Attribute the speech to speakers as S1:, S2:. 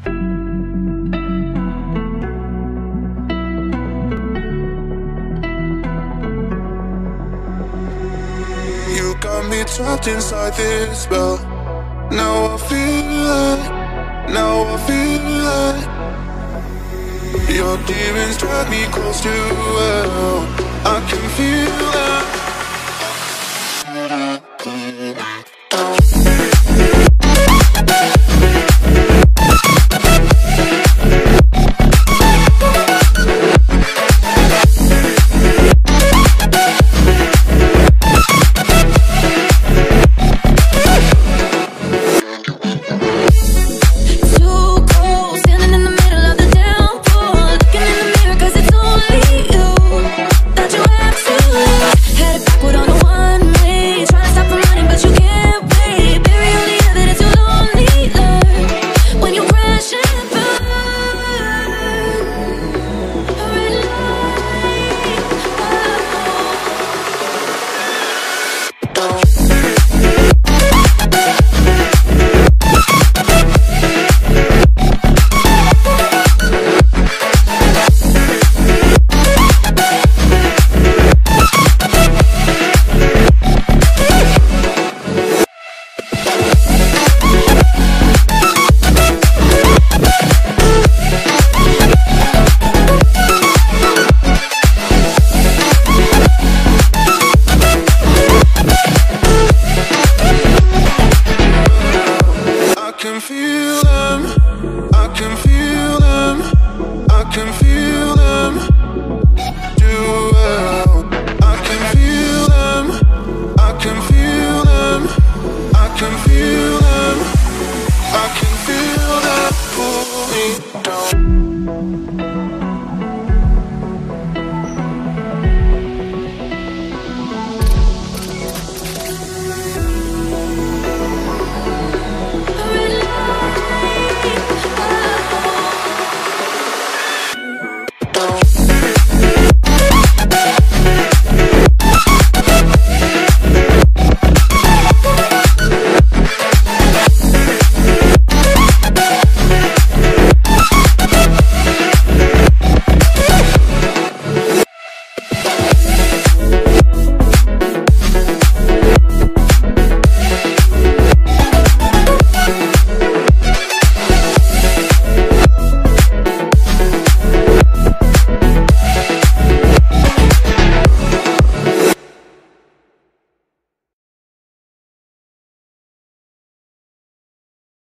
S1: You got me trapped inside this spell. Now I feel it, now I feel it. Your demons drag me close to hell. I can feel it. I can feel them pull me down.